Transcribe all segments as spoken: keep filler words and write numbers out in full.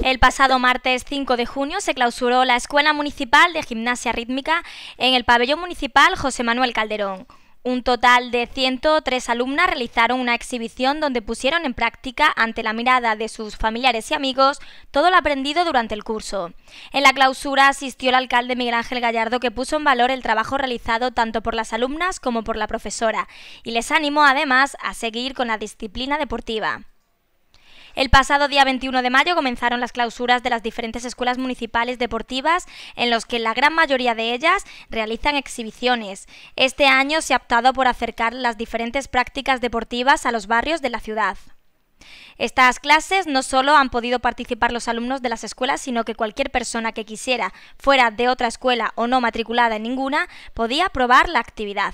El pasado martes cinco de junio se clausuró la Escuela Municipal de Gimnasia Rítmica en el Pabellón Municipal José Manuel Calderón. Un total de ciento tres alumnas realizaron una exhibición donde pusieron en práctica, ante la mirada de sus familiares y amigos, todo lo aprendido durante el curso. En la clausura asistió el alcalde Miguel Ángel Gallardo, que puso en valor el trabajo realizado tanto por las alumnas como por la profesora y les animó además a seguir con la disciplina deportiva. El pasado día veintiuno de mayo comenzaron las clausuras de las diferentes escuelas municipales deportivas, en los que la gran mayoría de ellas realizan exhibiciones. Este año se ha optado por acercar las diferentes prácticas deportivas a los barrios de la ciudad. Estas clases no solo han podido participar los alumnos de las escuelas, sino que cualquier persona que quisiera, fuera de otra escuela o no matriculada en ninguna, podía probar la actividad.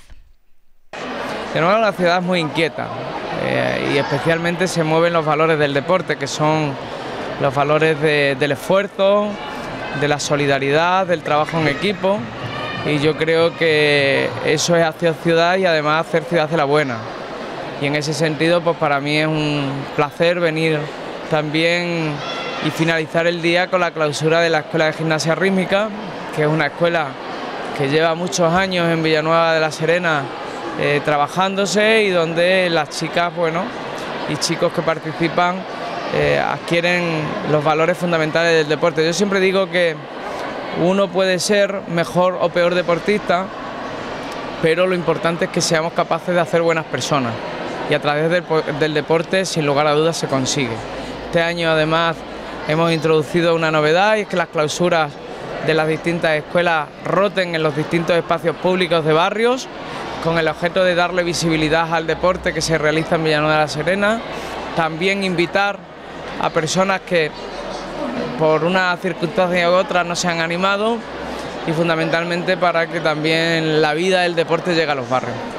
Tenemos una ciudad muy inquieta. Eh, y especialmente se mueven los valores del deporte, que son los valores de, del esfuerzo, de la solidaridad, del trabajo en equipo, y yo creo que eso es hacer ciudad y además hacer ciudad de la buena. Y en ese sentido, pues para mí es un placer venir también y finalizar el día con la clausura de la Escuela de Gimnasia Rítmica, que es una escuela que lleva muchos años en Villanueva de la Serena Eh, trabajándose, y donde las chicas, bueno, y chicos que participan eh, adquieren los valores fundamentales del deporte. Yo siempre digo que uno puede ser mejor o peor deportista, pero lo importante es que seamos capaces de hacer buenas personas, y a través del, del deporte, sin lugar a dudas, se consigue. Este año además hemos introducido una novedad, y es que las clausuras de las distintas escuelas roten en los distintos espacios públicos de barrios, con el objeto de darle visibilidad al deporte que se realiza en Villanueva de la Serena. También invitar a personas que por una circunstancia u otra no se han animado, y fundamentalmente para que también la vida del deporte llegue a los barrios.